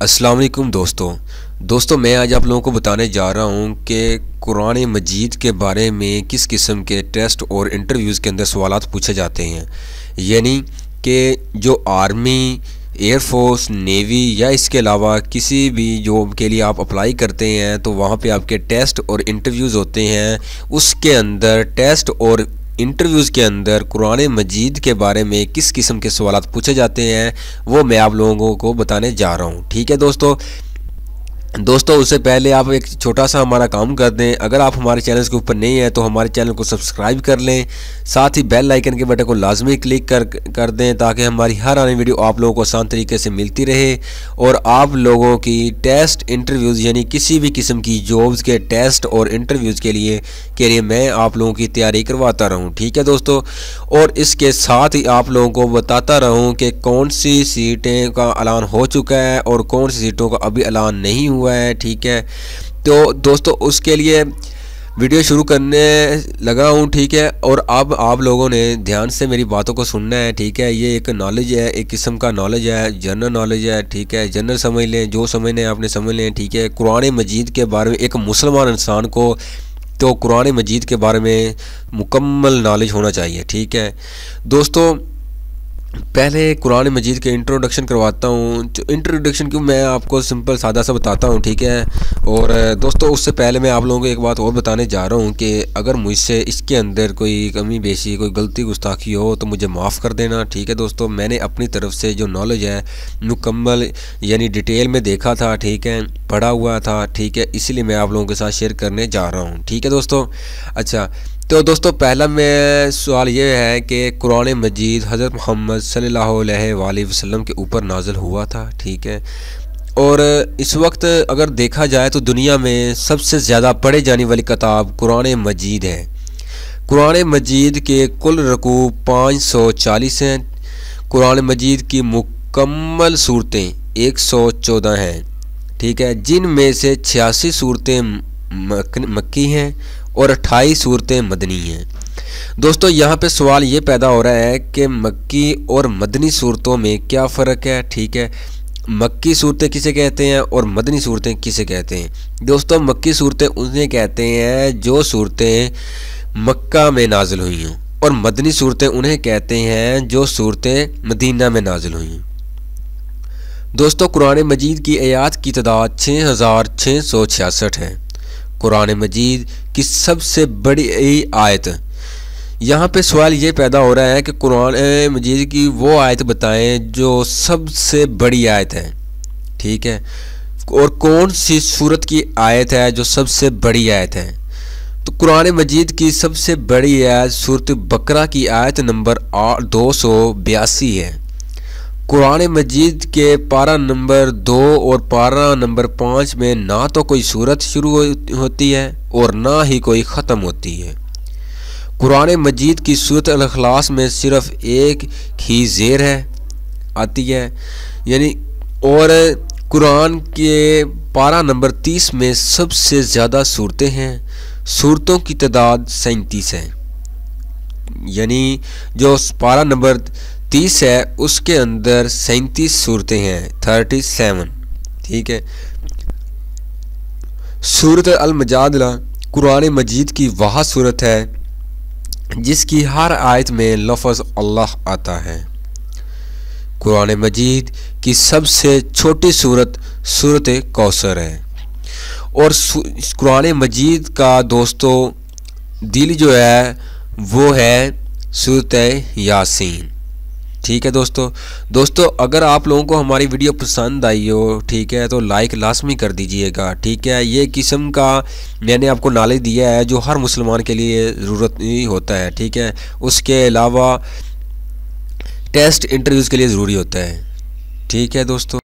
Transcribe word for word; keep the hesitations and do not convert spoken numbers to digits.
अस्सलाम वालेकुम दोस्तों दोस्तों मैं आज आप लोगों को बताने जा रहा हूं कि कुरान मजीद के बारे में किस किस्म के टेस्ट और इंटरव्यूज़ के अंदर सवालात पूछे जाते हैं। यानी कि जो आर्मी, एयरफोर्स, नेवी या इसके अलावा किसी भी जॉब के लिए आप अप्लाई करते हैं तो वहाँ पे आपके टेस्ट और इंटरव्यूज़ होते हैं। उसके अंदर टेस्ट और इंटरव्यूज़ के अंदर कुरान मजीद के बारे में किस किस्म के सवालात पूछे जाते हैं वो मैं आप लोगों को बताने जा रहा हूँ। ठीक है दोस्तों दोस्तों उससे पहले आप एक छोटा सा हमारा काम कर दें। अगर आप हमारे चैनल के ऊपर नहीं है तो हमारे चैनल को सब्सक्राइब कर लें, साथ ही बेल आइकन के बटन को लाजमी क्लिक कर कर दें ताकि हमारी हर आने वीडियो आप लोगों को आसान तरीके से मिलती रहे और आप लोगों की टेस्ट इंटरव्यूज़ यानी किसी भी किस्म की जॉब्स के टेस्ट और इंटरव्यूज़ के लिए के लिए मैं आप लोगों की तैयारी करवाता रहूँ। ठीक है दोस्तों, और इसके साथ ही आप लोगों को बताता रहूँ कि कौन सी सीटें का ऐलान हो चुका है और कौन सी सीटों का अभी ऐलान नहीं हुआ है। ठीक है, तो दोस्तों उसके लिए वीडियो शुरू करने लगा हूँ। ठीक है, और अब आप लोगों ने ध्यान से मेरी बातों को सुनना है। ठीक है, ये एक नॉलेज है, एक किस्म का नॉलेज है, जनरल नॉलेज है। ठीक है, जनरल समझ लें, जो समझने हैं आपने समझ लें। ठीक है, कुरान मजीद के बारे में एक मुसलमान इंसान को तो कुरान मजीद के बारे में मुकम्मल नॉलेज होना चाहिए। ठीक है दोस्तों, पहले कुरान मजीद के इंट्रोडक्शन करवाता हूँ। जो इंट्रोडक्शन क्यों मैं आपको सिंपल सादा सा बताता हूँ। ठीक है, और दोस्तों उससे पहले मैं आप लोगों को एक बात और बताने जा रहा हूँ कि अगर मुझसे इसके अंदर कोई कमी बेशी, कोई गलती गुस्ताखी हो तो मुझे माफ़ कर देना। ठीक है दोस्तों, मैंने अपनी तरफ से जो नॉलेज है मुकम्मल यानी डिटेल में देखा था। ठीक है, पढ़ा हुआ था। ठीक है, इसीलिए मैं आप लोगों के साथ शेयर करने जा रहा हूँ। ठीक है दोस्तों, अच्छा तो दोस्तों पहला मैं सवाल ये है कि कुरान मजीद हज़रत मोहम्मद सल्लल्लाहु अलैहि वसल्लम के ऊपर नाज़िल हुआ था। ठीक है, और इस वक्त अगर देखा जाए तो दुनिया में सबसे ज़्यादा पढ़े जाने वाली किताब कुरान मजीद है। कुरान मजीद के कुल रकू पाँच सौ चालीस हैं। कुरान मजीद की मुकम्मल सूरतें एक सौ चौदह हैं। ठीक है, जिनमें से छियासी सूरतें मक्की हैं और अट्ठाईस सूरतें मदनी हैं। दोस्तों यहाँ पे सवाल ये पैदा हो रहा है कि मक्की और मदनी सूरतों में क्या फ़र्क है। ठीक है, मक्की सूरतें किसे कहते हैं और मदनी सूरतें किसे कहते हैं। दोस्तों मक्की सूरतें उन्हें कहते हैं जो सूरतें मक्का में नाजिल हुई हों, और मदनी सूरतें उन्हें कहते हैं जो सूरतें मदीना में नाजिल हुई हों। दोस्तों कुरान मजीद की आयात की तादाद छः हज़ार छः सौ छियासठ है। कुरान मजीद की सबसे बड़ी आयत, यहाँ पे सवाल ये पैदा हो रहा है कि कुरान मजीद की वो आयत बताएं जो सबसे बड़ी आयत है। ठीक है, और कौन सी सूरत की आयत है जो सबसे बड़ी आयत है। तो कुरान मजीद की सबसे बड़ी आयत सूरत बकरा की आयत नंबर दो सौ बयासी है। कुरान मजीद के पारा नंबर दो और पारा नंबर पाँच में ना तो कोई सूरत शुरू होती है और ना ही कोई ख़त्म होती है। कुरान मजीद की सूरत अल-इखलास में सिर्फ एक ही ज़ेर है आती है यानी, और कुरान के पारा नंबर तीस में सबसे ज़्यादा सूरतें हैं। सूरतों की तादाद सैंतीस है, यानी जो पारा नंबर तीस है उसके अंदर सैंतीस सूरतें हैं, थर्टी सेवन। ठीक है, सूरत अल-मुजादला कुरान मजीद की वह सूरत है जिसकी हर आयत में लफ्ज़ अल्लाह आता है। कुरान मजीद की सबसे छोटी सूरत सूरत कौसर है, और कुरान मजीद का दोस्तों दिल जो है वो है सूरत यासीन। ठीक है दोस्तों दोस्तों अगर आप लोगों को हमारी वीडियो पसंद आई हो, ठीक है, तो लाइक लाजमी कर दीजिएगा। ठीक है, ये किस्म का मैंने आपको नॉलेज दिया है जो हर मुसलमान के लिए ज़रूरत ही होता है। ठीक है, उसके अलावा टेस्ट इंटरव्यूज़ के लिए ज़रूरी होता है। ठीक है दोस्तों।